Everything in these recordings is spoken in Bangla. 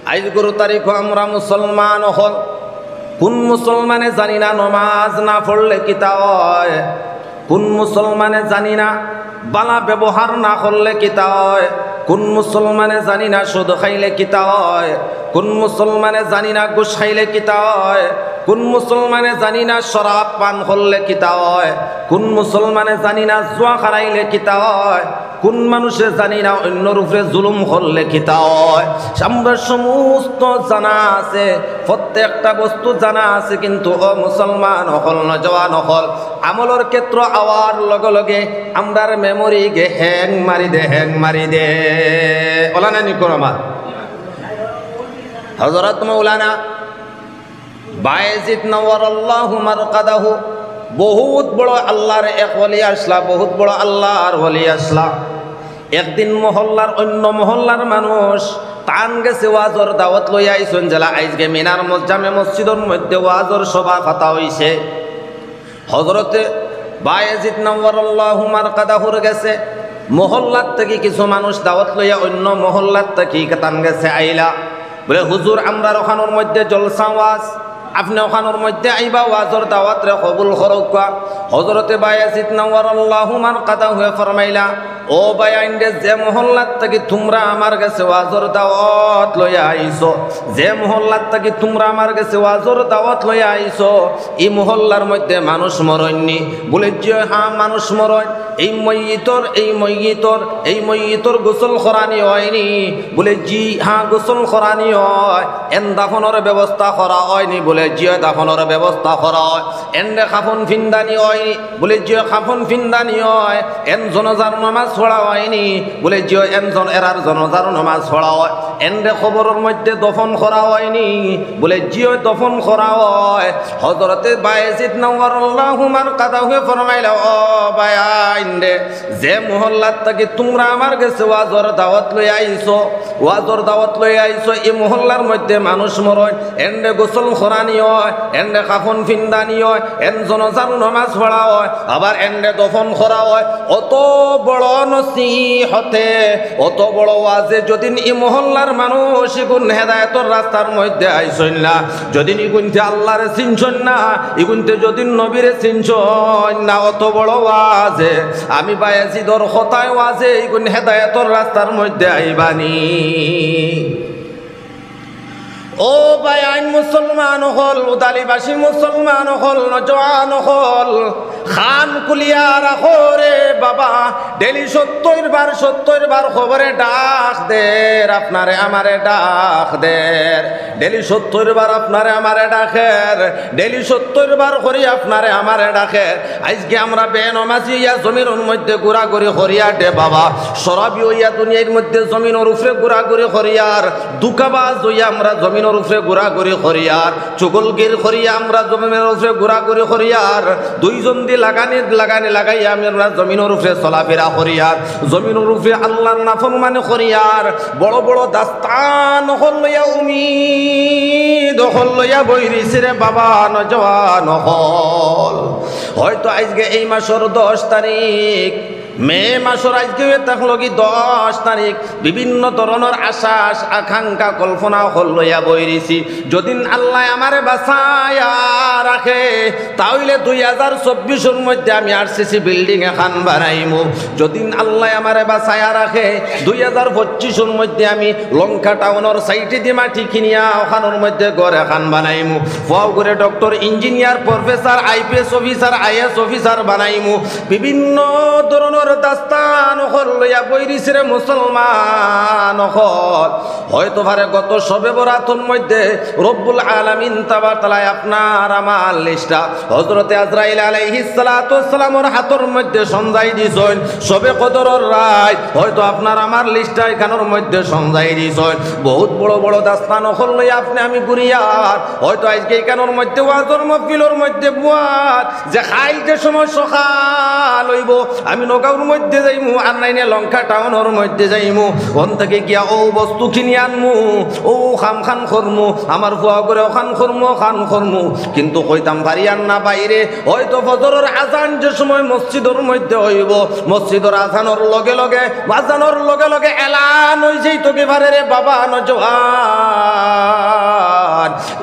আজ 11 তারিখ আমরা মুসলমান হল। কোন মুসলমানে জানি না নমাজ না পড়লে কিতা হয়, কোন মুসলমানে জানি না বালা ব্যবহার না করলে কিতা হয়, কোন মুসলমানে জানি না সুদ খাইলে কিতা হয়, কোন মুসলমানে জানি না ঘুষ খাইলে কিতা হয়, কোন মুসলমানে জানি না শরাব পান করলে কিতা হয়, কোন মুসলমানে জানি না জুয়া খারাইলে কিতা হয়, কোন মানুষে জানি না অন্যর উপরে জুলুম করলে কিতা হয়। আমরা সমস্ত জানা আছে, প্রত্যেকটা বস্তু জানা আছে, কিন্তু ও মুসলমান হল নজওয়ান হল আমলের ক্ষেত্র আওয়ার লগে লগে আমরার মেমোরি গে হ্যাং মারি দে ওলানা নিকর আমার হযরত মাওলানা বায়েজিদ নওয়ারাল্লাহু মারকাদাহু বহুত বড় আল্লাহর এক ওলি আসলা, বহুত বড় আল্লাহর ওলি আসলা। একদিন মহল্লার অন্য মহল্লার মানুষ টান গেছে ওয়াজর দাওয়াত লইয়া আইসন, জেলা আজকে মিনার জামে মসজিদের মধ্যে ওয়াজর সভা কথা হইছে। হযরতে বায়েজিদ নওয়ারাল্লাহু মারকাদাহুর গেছে মহল্লার থেকে কিছু মানুষ দাওয়াত লইয়া অন্য মহল্লার থেকে টান গেছে আইলা, বলে হুজুর আমরা ওখানোর মধ্যে জলসা ওয়াজ, আপনি ওখানোর মধ্যে আইবা ওয়াজর দাওয়াত রে কবুল করুক। হযরতে বায়েজিদ নওয়ারাল্লাহু মারকাদাহু ফরমাইলা, ও বায়াইন্ডে যে মহল্লার থেকে তোমরা আমার কাছে ওয়াজর দাওয়াত লইয়া আইছো, যে মহল্লার থেকে তোমরা আমার কাছে ওয়াজর দাওয়াত লইয়া আইছো, এই মহল্লার মধ্যে মানুষ মরণনি? বলে যে হ্যাঁ মানুষ মরণ। এই ময়িতর গোসল করানি হয়নি? বলে জি হ্যাঁ গোসল করানি হয়। এন দাফনের ব্যবস্থা করা হয়নি? বলে জি দাফনের ব্যবস্থা করা হয়। এন্ডে খাফন ফিন্দানি হয়নি? বলে জি খাফন ফিন্দানি হয়। এন জনজার নামাজ পড়া হয়নি? বলে জি এরার জনজার নামাজ পড়া হয়। এন্ডে খবরের মধ্যে দফন করা হয়নি? বলে জি দফন করা হয়। হযরতে বায়েজিদ নওয়ারাল্লাহু মারকাদাহু ফরমাইলা, ও বায়াইন্ডে যে মহল্লার থেকে তোমরা আমার কাছে ওয়াজর দাওয়াত লই আইছো, এই মহল্লার মধ্যে মানুষ মরণ, এন্ডে গোসল খরানি হয়, এন্ডে কাফন ফিন্দানি হয়, এন জনজার নামাজ পড়া হয়, আবার এন্ডে দফন করা হয়। অত বড় নসিহতে, অত বড় ওয়াজে যদি এই মহল্লার মানুষ ইগুন হেদায়েতের রাস্তার মধ্যে আইসন না, যদি ইগুনতে আল্লাহরে চিনছন না, ইগুনতে যদি নবীরে চিনছন না, অত বড় ওয়াজে আমি বায়েজিদর কথায় ওয়াজে ইগুন হেদায়েতের রাস্তার মধ্যে আইবানি। ও বায়াইন মুসলমান হল, উদালিবাসী মুসলমান হল, নজওয়ান হল, খান কুলিয়া রাখো রে বাবা। ডেলি 70 বার খবরে ডাক দের, আপনারে আমারে ডাক দের। ডেলি 70 বার আপনারে আমারে ডাকের, ডেলি 70 বার করি আপনারে আমারে ডাকের। আজকে আমরা বেনমাজি ইয়া জমিনের মধ্যে ঘোরাঘুরি করিয়া দে বাবা, শরাবি হইয়া দুনিয়ার মধ্যে জমিনের উপরে ঘোরাঘুরি করিয়ার, দুকাবাজ হইয়া আমরা জমিনের উপরে ঘোরাঘুরি করিয়ার, চুগলগির করিয়া আমরা জমিনের উপরে ঘোরাঘুরি করিয়ার, দুইজন দিয়ে লাগাইয়া আমরা জমিনের উপরে চলাফেরা করিয়ার, জমিনের উপরে আল্লাহর নাফরমানি করিয়ার, বড় বড় দাস্তান হল লইয়া উমিদ হল লইয়া বইরিছে রে বাবা নজওয়ান হল। হয়তো আজকে এই মাসের 10 তারিখ, মে মাসের আজকে থাকলো কি 10 তারিখ, বিভিন্ন ধরনের আশা আকাঙ্ক্ষা কল্পনা হল লইয়া বইরিছি। যদিন আল্লাহ আমারে বাঁচায়া রাখে তাহলে 2024 মধ্যে আমি আরসিসি বিল্ডিং এখান বানাইমু। যদিন আল্লাহ আমারে বাঁচায়া রাখে 2025 মধ্যে আমি লঙ্কা টাউনের সাইটে দিয়ে মাটি কিনিয়া ওখানোর মধ্যে ঘর এখান বানাইমু। ফাও করে doctor, engineer, professor, IPS officer, IAS officer বানাইমু। বিভিন্ন ধরনের দাস্তান হল লইয়া বইরিছে রে মুসলমান হল। হয়তো পারে গত শবে বরাতের মধ্যে রব্বুল আলামিন তাবারকাল্লাহ আপনার আমার লিস্টটা হযরতে আজরাইল আলাইহিস সালাতু ওয়াস সালামের হাতের মধ্যে সঞ্জাই দিছেন। শবে কদরের রাত হয়তো আপনার আমার লিস্টটা এখানের মধ্যে সঞ্জাই দিছেন। বহুত বড় বড় দাস্তান হল লইয়া আপনি আমি ঘুরিয়ার, হয়তো আজকে এখানের মধ্যে ওয়াজর মাহফিলের মধ্যে বুয়াত যে খাইতে সময় সকাল হইব, আমি নগাঁওর মধ্যে যাইমু, আর নাইনে লঙ্কা টাউনের মধ্যে যাইমু, ওখান থেকে গিয়া ও বস্তু কিনি আনমু, ও খান করমু, আমার ফুয়া করে খান করমু, কিন্তু কইতাম পারিয়ান না বাইরে। হয়তো ফজরের আজান যে সময় মসজিদের মধ্যে হইব, মসজিদের আজানোর লগে লগে এলান হই যেই তোকে পারে রে বাবা নজওয়ান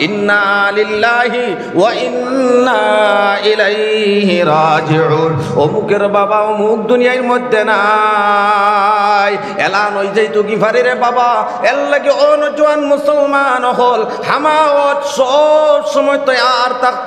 ইন্না লিল্লাহি ওয়া ইন্না ইলাইহি রাজিউন। অমুকের বাবা অমুক দুনিয়ার মধ্যে নাই, এলান হই যাইতো গিফারির বাবা এর লাগে ও নজওয়ান মুসলমান হল হামাওয়াত সব সময় তৈয়ার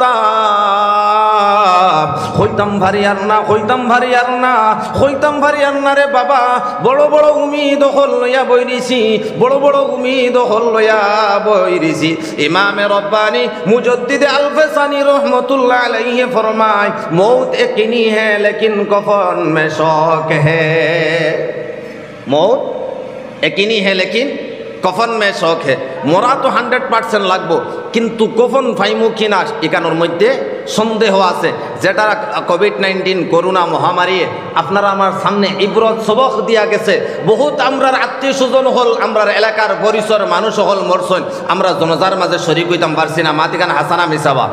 থাকতাম, হইতাম ভারিয়ার না, হইতাম ভারিয়ার না, হইতাম ভারিয়ার না রে বাবা। বড় বড় উমিদ হল লইয়া বইরিছি, বড় বড় উমিদ হল লইয়া বইরিছি। ইমামে রব্বানি মুজদ্দিদে আল-ফেসানি রহমতুল্লাহ আলাইহি ফরমায় মৌত एक ही है लेकिन कफन में शौक है। मौत एक ही है लेकिन कफन में शौक है। মরা তো 100% লাগবো, কিন্তু কফন ফাইমু কিনা এখানোর মধ্যে সন্দেহ আছে। যেটা কোভিড-19 করোনা মহামারী আপনারা আমার সামনে ইবরত সবক দিয়া গেছে। বহুত আমরার আত্মীয় স্বজন হল, আমরার এলাকার পরিসর মানুষ হল মরসন, আমরা জনজার মাঝে শরীক হইতাম পারছি না। মাতিকান হাসানা মিসাবা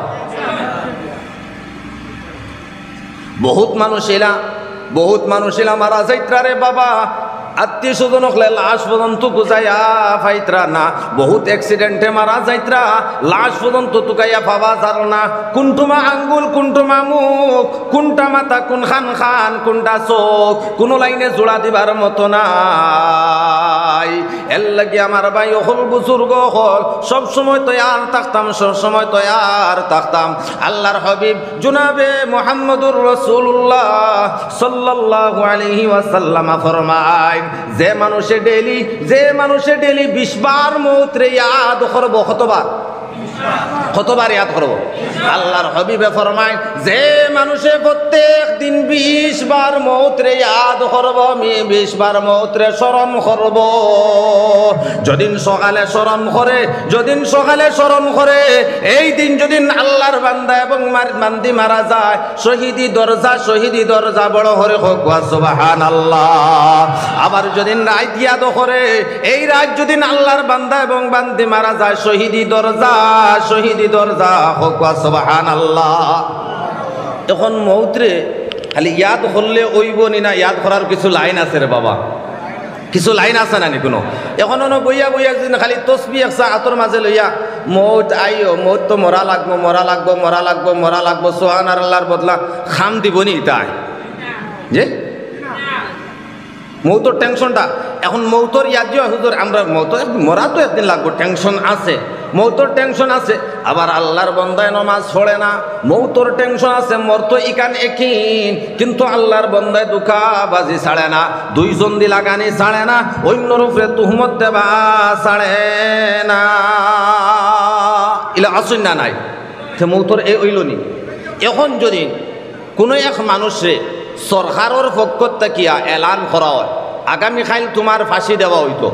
বহুত মানুষ এলা মারা যাইত্রা রে বাবা। আত্মীয় স্বজন হলে লাশ পর্যন্ত গুজাইয়া ফাইত্রা না, বহুত অ্যাক্সিডেন্টে মারা যাইত্রা লাশ পর্যন্ত তুকাইয়া পাওয়া যার না। কোনটুমা আঙ্গুল, কোনটুমা মুখ, কোনটা মাথা, কোন খান, কোনটা চোখ, কোন লাইনে জোড়া দিবার মতো নাই। এর লাগে আমার ভাই হল বুজুর্গ হল সব সময় তৈয়ার থাকতাম, সব সময় তৈয়ার থাকতাম। আল্লাহর হাবিব জনাবে মুহাম্মদুর রাসূলুল্লাহ সাল্লাল্লাহু আলাইহি ওয়াসাল্লাম ফরমায় যে মানুষে ডেলি 20 বার মৌত রে ইয়াদ করব। কতবার ইয়াদ করব? আল্লাহর হাবিবে ফরমায় যে মানুষে প্রত্যেক দিন 20 বার মৌত রে ইয়াদ করব, 20 বার মৌত রে স্মরণ করব। যদিন সকালে স্মরণ করে এই দিন যদি আল্লাহর বান্দা এবং বান্দি মারা যায়, শহীদি দরজা বড় হরে হোক সুবহানাল্লাহ। আবার যদি রাত ইয়াদ করে, এই রাত যদি আল্লাহর বান্দা এবং বান্দি মারা যায়, শহীদি দরজা হোক সুবহানাল্লাহ। এখন মৌতরে খালি ইয়াদ করলে ওইব না, ইয়াদ করার কিছু লাইন আছে রে বাবা, কিছু লাইন আছে না কোনো। এখন বইয়া খালি তসবি একসা হাতর মাঝে লইয়া মৌত আইও, মৌত তো মরা লাগবো সুবহানাল্লাহর বদলা খাম দিবনি তাই যে মৌতর টেনশনটা। এখন মৌতর ইয়াদ যে হুজুর আমরা মরা তো একদিন লাগবো, টেনশন আছে, মৌতর টেনশন আছে। আবার আল্লাহর বান্দায় নমাজ পড়ে না, মৌতর টেনশন আছে। মরতো ইকান একিন, কিন্তু আল্লাহর বান্দায় দুঃখাবাজি ছাড়ে না, দুইজন দি লাগানি ছাড়ে না, অন্যর উপরে তুহমত দেবা ছাড়ে না। ইলা আসুন না নাই সে মৌতর এ ওইলনি। এখন যদি কোনো এক মানুষে সরকারের পক্ষ থেকে এলান করা হয় আগামীকাল তোমার ফাঁসি দেওয়া হইতো,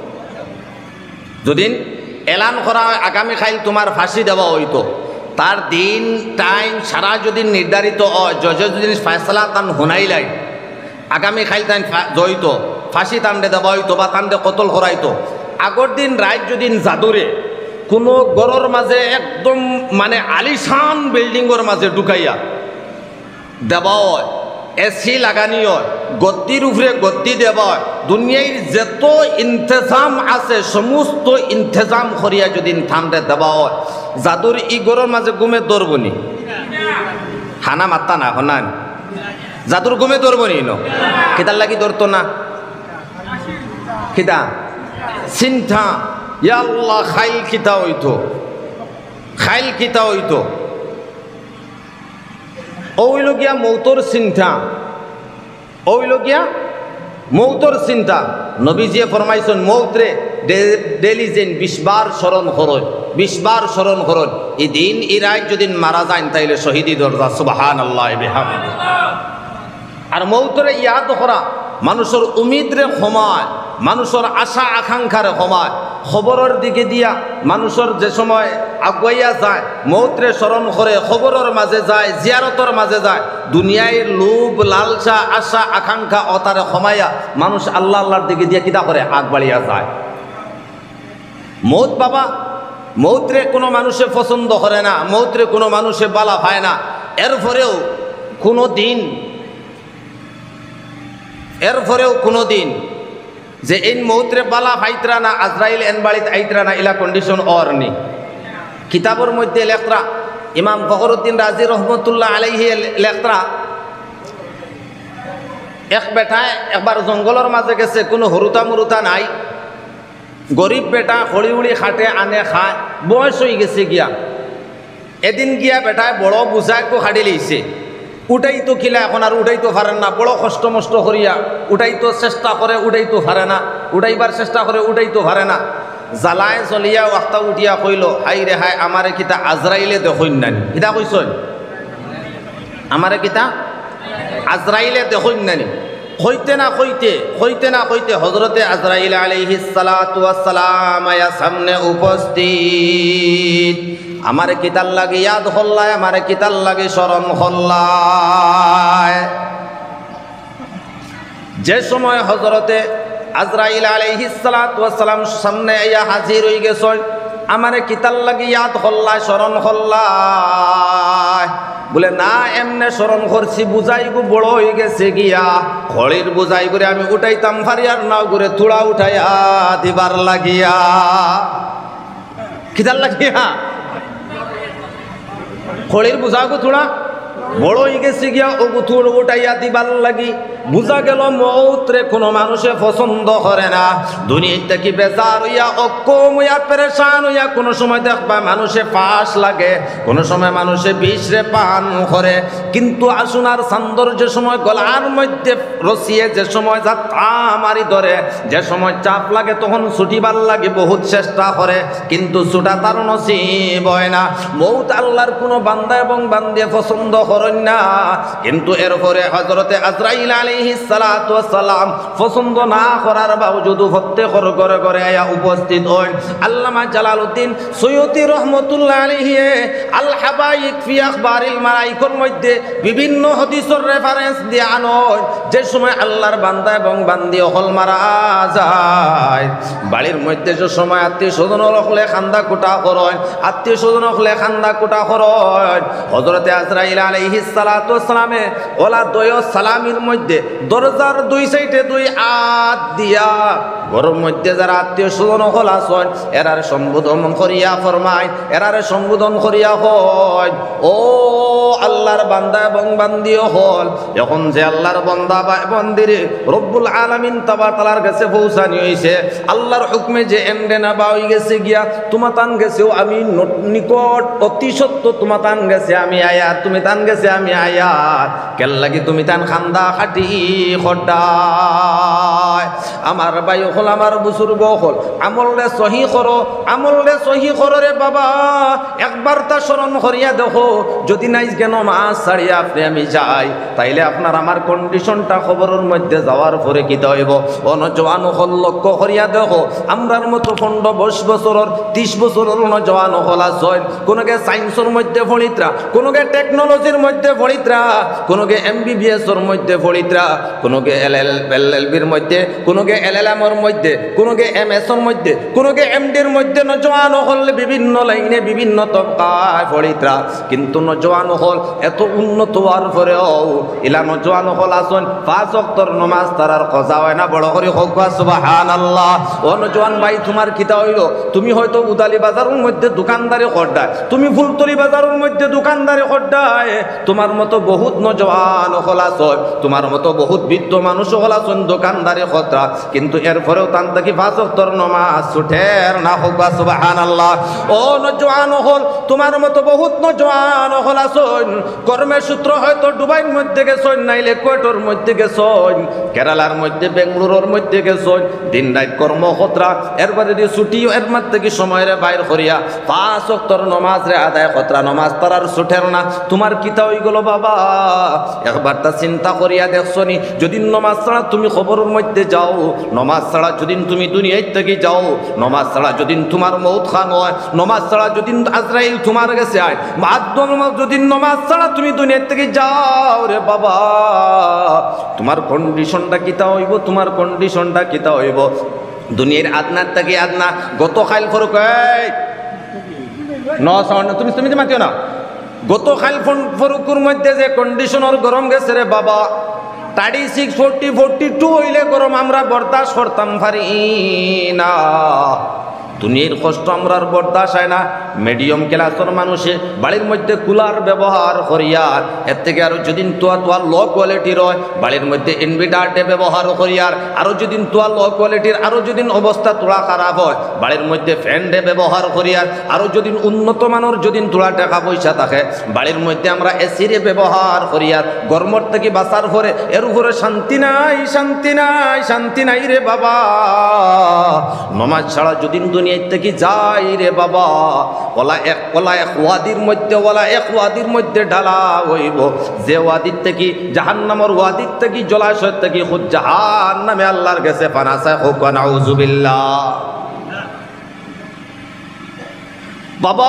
যদি এলান করা হয় আগামীকাল তোমার ফাঁসি দেওয়া হইতো, তার দিন টাইম সারা যদি নির্ধারিত হয়, জজে যদি ফয়সালা তান শুনাইলাই আগামীকাল তান জয়িত ফাঁসি তান্ডে দেওয়া হইতো বা তান্ডে কতল করাইতো। আগর দিন রাত যদি জাদুরে কোনো গড়ের মাঝে একদম মানে আলিশান বিল্ডিংয়ের মাঝে ঢুকাইয়া দেওয়া হয়, এসি লাগানি হয়, গদ্দির উপরে গদ্দি দেওয়া হয়, দুনিয়ার যত ইন্তজাম আছে সমস্ত ইন্তজাম করিয়া যদি ঠান্ডে দেওয়া হয়, জাদুর ই গড়ের মাঝে ঘুমে দৌড়বনি হানা মাত্তা না হনান জাদুর ঘুমে দৌড়বনি ন কিতার লাগি দৌড়তো না কিতা চিন্তা ইয়াল্লাহ খাইল খিতা হইতো ওইলগিয়া মৌতর চিন্তা নবীজিয়ে ফরমাইছেন মৌতরে ডেলি যেন 20 বার স্মরণ করুন। এই দিন এই রাত যদি মারা যায় তাইলে শহীদি দরজা সুবহানাল্লাহ বিহামদি। আর মৌতরে ইয়াদ করা মানুষের উমিদরে সময়, মানুষের আশা আকাঙ্ক্ষার সময়, খবরের দিকে দিয়া মানুষের যে সময় আগুয়াইয়া যায় মৌতরে স্মরণ করে, খবরের মাঝে যায়, জিয়ারতর মাঝে যায়, দুনিয়ায় লোভ লালসা আশা আকাঙ্ক্ষা অতারে ক্ষমাইয়া মানুষ আল্লাহর দিকে দিয়া কিতা করে আগ বাড়িয়া যায়। মৌত বাবা, মৌতরে কোনো মানুষে পছন্দ করে না, মৌতরে কোনো মানুষে বালা পায় না। এরপরেও কোনো দিন যে এই মৌতরে বালা ফাইতরা না, আজরাইল এন বাড়িতে আইতরা না, ইলা কন্ডিশন অর নি কিতাবের মধ্যে লেখরা ইমাম ফখরুদ্দিন রাজি রহমতুল্লাহ আলাইহি লেখরা এক বেটায় একবার জঙ্গলের মাঝে গেছে, কোনো হরুতা মুরুতা নাই, গরিব বেটা খড়ি উড়ি খাটে আনে খায়, বয়স হয়ে গেছে গিয়া। এদিন গিয়া বেটায় বড় বুঝাইকো খাড়ি লইছে, উঠাইতো খিলা এখন আর উঠাইতো পারেন না, বড় কষ্ট মষ্ট করিয়া উঠাইতো চেষ্টা করে, উঠাইতো পারে না, উঠাইবার চেষ্টা করে উঠাইতো পারে না। জ্বালায় চলিয়া ওয়াক্তা উঠিয়া কইল, হাই রে হাই, আমারে কিতা আজরাইলে দেখইন নানি। কিতা কইসন? আমারে কিতা আজরাইলে দেখইন নানি। কইতে না কইতে হযরতে আজরাইল আলাইহিস সালাতু ওয়াস সালাম আয়া সামনে উপস্থিত। আমারে কিতাল লাগে ইয়াদ হল্লায়, আমারে কিতাল লাগে শরম হল্লায়। যে সময় হযরতে আজরাইল আলাইহিস সালাতু ওয়াস সালাম সামনে আয়া হাজির হই গেছন, আমারে কিতাল লাগে ইয়াদ হল্লায়, শরম হল্লায়। বলে না, এমনে শরম করছি, বুঝাই গো বড় হয়ে গেছে গিয়া, খড়ির বুঝাই করে আমি উঠাইতাম ফারি আর নাও করে থুড়া উঠাইয়া দিবার লাগিয়া। কিতাল লাগিয়া খড়ির বুঝা গো থুড়া বড় হয়ে গেছে গিয়া, ও গুথুর উঠাইয়া দিবার লাগি। বুঝা গেল মৌতরে কোনো মানুষে পছন্দ করে না। দুনিয়া থেকে বেজার হইয়া, অক্ষম হইয়া, পেরেশান হইয়া কোনো সময় দেখবা মানুষে পাশ লাগে, কোনো সময় মানুষে বিষরে পান করে। কিন্তু আসুনার চান্দর যে সময় গলার মধ্যে রসিয়ে, যে সময় যা মারি ধরে, যে সময় চাপ লাগে, তখন ছুটিবার লাগে বহুত চেষ্টা করে, কিন্তু ছুটা তার নসিব হয় না। মৌত আল্লাহর কোনো বান্দা এবং বান্দিয়ে পছন্দ করেন না। কিন্তু এরপরে হযরতে আজরাইল আলাইহিস সালাতু ওয়াস সালাম পছন্দ না করার বাবজুদও প্রত্যেকের ঘরে ঘরে আয়া উপস্থিত হন। আল্লামা জালালউদ্দিন সৈয়দী রহমতুল্লাহ আলাইহি আল হাবাইক ফি আখবারিল মালাইকার মধ্যে বিভিন্ন হাদিসের রেফারেন্স দিয়ে আনয়। যে সময় আল্লাহর বান্দা এবং বান্দি হল মারা যায়, বাড়ির মধ্যে যে সময় আত্মীয় স্বজন হলে খান্দা কুটা করেন, আত্মীয় স্বজন হলে খান্দা কুটা করেন, হযরতে আজরাইল আলাইহিস সালাতু ওয়াস সালামে ওলা দয় সালামির মধ্যে দরজার দুই সাইডে দুই হাত দিয়া ঘরের মধ্যে যারা আত্মীয় স্বজন হল আসন এরার সম্বোধন করিয়া ফরমায়, এরারে সম্বোধন করিয়া হয়, ও আল্লাহর বান্দা এবং বান্দিও হল। এখন যে আল্লাহর বান্দা বা বান্দিরে রব্বুল আলামিন তাবারাকার কাছে পৌঁছানি হইছে, আল্লাহর হুকমে যে এন্ডে না বা হই গেছে গিয়া, তোমা তান গেছেও আমি নিকট, অতি সত্য তোমা তান গেছে আমি আয়াত, তুমি তান গেছে আমি আয়াত। কেন লাগি তুমি তান খান্দা খাটি খড্ডায়? আমার ভাই হল, আমার বুজুর্গ হল, আমলে সহি করো, আমলে সহি করো রে বাবা। একবার তা স্মরণ করিয়া দেখো, যদি নাই কেন মাছ ছাড়িয়া আপনি আমি যাই, তাইলে আপনার আমার কন্ডিশনটা খবরের মধ্যে যাওয়ার পরে কি হইব? অনজওয়ান হল লক্ষ্য করিয়া দেখো, আমরার মতো 15-20 বছরের 30 বছরের নজওয়ান হল আছে, কোনোকে সায়েন্সের মধ্যে পড়িত্রা, কোনোকে টেকনোলজির মধ্যে পড়িত্রা, কোনোকে MBBS এর মধ্যে পড়িত্রা, কোনোকে LLBর মধ্যে, কোনোকে LLMর মধ্যে, কোনোকে MS এর মধ্যে, কোনোকে MDর মধ্যে নজওয়ান হল বিভিন্ন লাইনে বিভিন্ন তবকায় পড়িত্রা। কিন্তু নজওয়ান হল এত উন্নত হওয়ার পরেও ইলা নজওয়ান হল আসন 5 ওয়াক্তের নামাজ তারার কজা হয় না। বড় করে হোক সুবহানাল্লাহ। ও নজওয়ান ভাই, তোমার কিতা হইল? তুমি হয়তো উদালি বাজারের মধ্যে দোকানদারি করডায়, তুমি ফুলতলি বাজারের মধ্যে দোকানদারি করডায়, তোমার মতো বহুত নজওয়ান হল আসন, তোমার মতো বহুত বৃদ্ধ মানুষ হল আসন দোকানদারি খতরা, কিন্তু এরপরেও তান থেকে 5 ওয়াক্তের নামাজ ছুটের না। হোক সুবহানাল্লাহ। ও নজওয়ান হল, তোমার মতো বহুত নজওয়ান হল আসন, কর্মের সূত্র হয়তো দুবাইয়ের মধ্যে গেছন, নাইলে কোয়েটের মধ্যে গেছন, কেরালার মধ্যে, বেঙ্গলুরুর মধ্যে গেছন, দিন রাত কর্ম খতরা, এরপরে যদি ছুটি এর মধ্যে কি সময় রে বাইর করিয়া 5 ওয়াক্তের নামাজ রে আদায় খতরা, নামাজ তারার ছুটের না। তোমার কিতা হই গেল বাবা? একবার তা চিন্তা করিয়া দেখছনি, যদি নামাজ ছাড়া তুমি খবরের মধ্যে যাও, নামাজ ছাড়া যদি তুমি দুনিয়ার থেকে যাও, নামাজ ছাড়া যদি তোমার মৌত খান হয়, নামাজ ছাড়া যদি আজরাইল তোমার কাছে আয়, যদি নামাজ ছাড়া তুমি দুনিয়ার থেকে যাও রে বাবা, তোমার কন্ডিশনটা কিতা হইব? তোমার কন্ডিশনটা কিতা হইব? দুনিয়ার আদনার থেকে আদনা গত খাইল ফরক তুমি তুমি মাতিও না, গত খাইল ফরুকুর মধ্যে যে কন্ডিশনের গরম গেছে রে বাবা, 36, 40, 42 হইলে গরম আমরা বরদাস্ত করতাম পারি না। দুনিয়ার কষ্ট আমরা আর বরদাস্ত হয় না। মিডিয়াম ক্লাসের মানুষে বাড়ির মধ্যে কুলার ব্যবহার করিয়ার, এর থেকে আরও যদি তোয়া লো কোয়ালিটির হয় বাড়ির মধ্যে ইনভার্টারটে ব্যবহার করিয়ার, আরও যদি তোয়া লো কোয়ালিটির, আরও যদি অবস্থা তোলা খারাপ হয় বাড়ির মধ্যে ফ্যানডে ব্যবহার করিয়ার, আরও যদি উন্নত মানের যদি তোলা টাকা পয়সা থাকে বাড়ির মধ্যে আমরা এসিরে ব্যবহার করিয়ার, গরমর থেকে বাঁচার পরে এর উপরে শান্তি নাই, শান্তি নাই, শান্তি নাই রে বাবা। নমাজ ছাড়া যদি দুনিয়ার থেকে যাই রে বাবা, ওলা এক ওয়াদির মধ্যে ঢালা হইব, যে ওয়াদির থেকে জাহান্নামের ওয়াদির থেকে জলাশয় থেকে খুদ জাহান্নামে আল্লাহর কাছে পানাসা হোক নাউজুবিল্লাহ। বাবা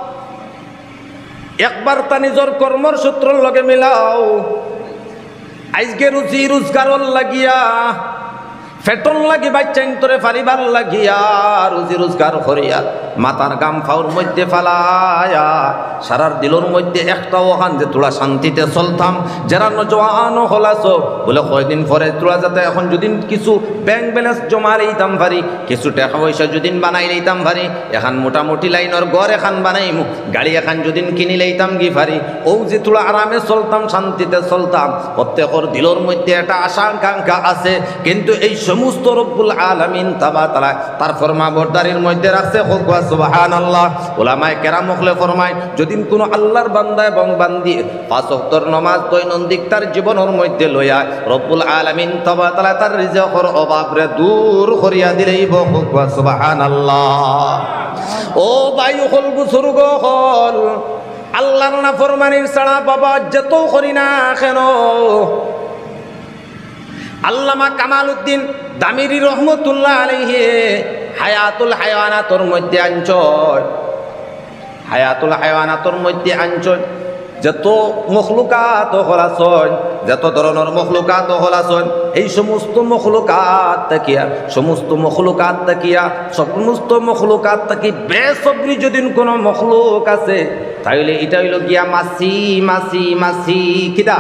একবার তা নিজের কর্মর সূত্রর লগে মিলাও, আজকে রুচি রোজগারর লাগিয়া ফেটন লাগি বাচ্চাইন তোরে ফারিবার লাগিয়া রুজি রোজগার করিয়া মাতার গাম ফাউর মধ্যে ফালায়া সারার দিলর মধ্যে একটা ওখান যে তোরা শান্তিতে চলতাম, যারা নজওয়ান হলাস বলে কয়দিন পরে তোরা যাতে এখন যদি কিছু ব্যাংক ব্যালেন্স জমা লইতাম পারি, কিছু টাকা পয়সা যদি বানাই লইতাম পারি, এখন মোটামুটি লাইনের ঘর এখন বানাইমু, গাড়ি এখন যদি কিনি লইতাম কি পারি, ও যে তোরা আরামে চলতাম, শান্তিতে চলতাম, প্রত্যেকর দিলর মধ্যে একটা আশা আকাঙ্ক্ষা আছে। কিন্তু এই সমস্ত রব্বুল আলামিন তাআলা তার ফরমাবরদারির মধ্যে রাখছে সুবহানাল্লাহ। উলামায়ে কেরাম হলে ফরমায় যদি কোনো আল্লাহর বান্দা এবং বান্দি পাঁচ ওয়াক্তের নামাজ দৈনন্দিন তার জীবনের মধ্যে লইয়া রব্বুল আলামিন তাআলা তার রিজিকের অভাবরে দূর করিয়া দিলেই সুবহানাল্লাহ। ও ভাই হল বুজুর্গ হল, আল্লাহর নাফরমানির ছাড়া বাবা যত করি না কেন, আল্লামা কামালউদ্দিন দামিরি রহমতুল্লাহ আলাইহি হায়াতুল হায়াওয়ানাতর মধ্যে আনছয়, হায়াতুল হায়াওয়ানাতর মধ্যে আনছয় যত মখলুকাত হলাছন, যত ধরনের মখলুকাত হলাছন, এই সমস্ত মখলুকাত তাকিয়া সমস্ত মখলুকাত তাকি বেসবরি যদি কোনো মখলুক আছে তাইলে এটা হইল গিয়া মাছি মাছি মাছি কিদা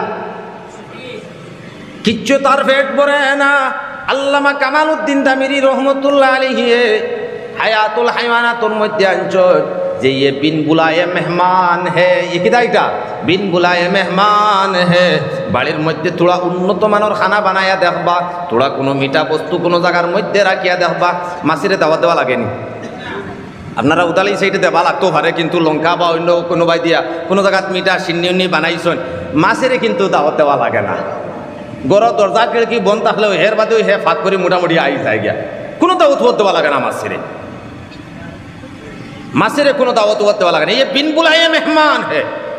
কিচ্ছু তার পেট ভরে না। আল্লামা কামালউদ্দিন দামিরি রহমতুল্লাহ আলাইহি হায়াতুল হায়াওয়ানাতর মধ্যে আনছয় যে ये बिन बुलाए मेहमान है, ये किदा এটা बिन बुलाए मेहमान है। বাড়ির মধ্যে তোরা উন্নত মানের খানা বানায়া দেখবা, তোরা কোনো মিঠা বস্তু কোনো জায়গার মধ্যে রাখিয়া দেখবা, মাছিরে দাওয়াত দেওয়া লাগেনি। আপনারা উদালি সেইটা দেওয়া লাগতেও পারে, কিন্তু লঙ্কা বা অন্য কোনো বাই দিয়া কোনো জায়গাত মিঠা সিন্নি বানাইছেন, মাছিরে কিন্তু দাওয়াত দেওয়া লাগে না। গড় দরজা খিড়কি বন্ধ থাকলেও হের বাদেও হে ফাঁক করে মোটামুটি আই যায় গিয়া, কোনো দাওয়াত দেওয়া লাগে না মাছিরে, মাছের কোনো দাওয়াত দেওয়া লাগে না। ये बिन बुलाए मेहमान है।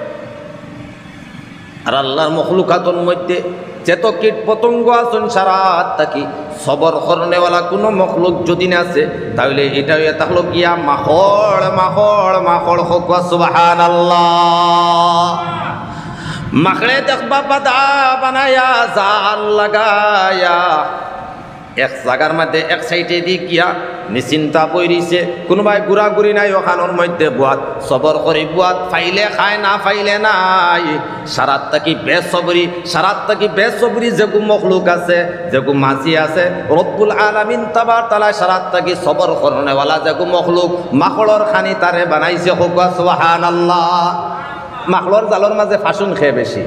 আর আল্লাহর মখলুকাতের মধ্যে যত কীট পতঙ্গ আছেন সারা থাকি সবর করনেওয়ালা কোনো মখলুক যদি না আছে তাহলে এটা হলো গিয়া মাখড় মাখড় মাখড় হোক সুবহানাল্লাহ। মাখড়ে দেখবা বাধা বানায়া জাল লাগায়া এক জায়গার মধ্যে এক সাইডে দিয়ে গিয়া নিশ্চিন্তা বইরিছে, কোনোবাই ঘুরাঘুরি নাই ওখানোর মধ্যে বুয়াত সবর করে বুয়াত ফাইলে খায় না ফাইলে নাই। সারাত থাকি বেসবরি যেগু মখলুক আছে যেগু মাছি আছে রব্বুল আলামিন তাআলা সারাত থাকি সবর করনেওয়ালা যেগু মখলুক মাখড়র খানি তারে বানাইছে হোক সুবহানাল্লাহ। মাখড়র জালর মাঝে ফাঁসুন খেয়ে বেশি,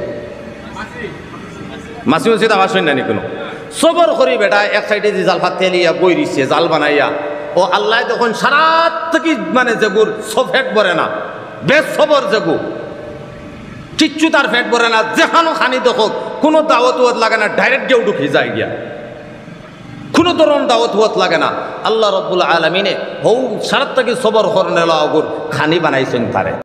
মাছি উচিত ফাঁসুন নানি কোনো সবর করি বেটা এক সাইডে যে জাল ফাতে লিয়া বই দিচ্ছে জাল বানাইয়া, ও আল্লাহ তখন সারাত থেকে মানে যেগুর ফেট ভরে না, বেশ সবর যেগু কিচ্ছু তার ফেট ভরে না, যেখানো খানি দেখো কোনো দাওয়াত লাগে না, ডাইরেক্ট গিয়ে ঢুকি যায় গিয়া, কোনো ধরনের দাওয়াত লাগে না। আল্লাহ রব্বুল আলামিনে হৌ সারাত থেকে সবর করনে খানি বানাইছেন তারে।